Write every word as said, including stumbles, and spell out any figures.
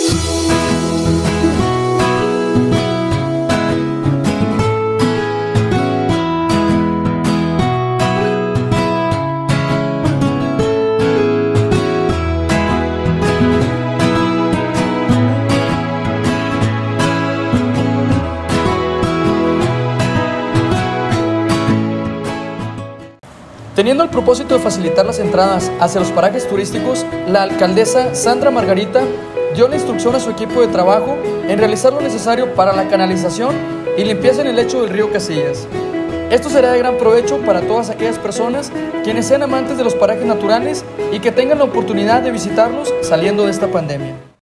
Teniendo el propósito de facilitar las entradas hacia los parajes turísticos, la alcaldesa Sandra Margarita dio la instrucción a su equipo de trabajo en realizar lo necesario para la canalización y limpieza en el lecho del río Casillas. Esto será de gran provecho para todas aquellas personas quienes sean amantes de los parajes naturales y que tengan la oportunidad de visitarlos saliendo de esta pandemia.